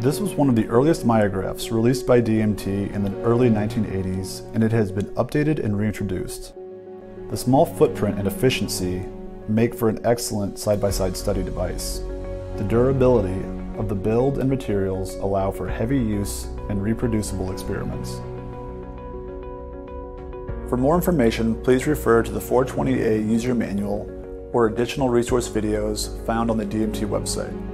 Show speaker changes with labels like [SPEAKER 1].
[SPEAKER 1] This was one of the earliest myographs released by DMT in the early 1980s, and it has been updated and reintroduced. The small footprint and efficiency make for an excellent side-by-side study device. The durability of the build and materials allow for heavy use and reproducible experiments. For more information, please refer to the 420A user manual or additional resource videos found on the DMT website.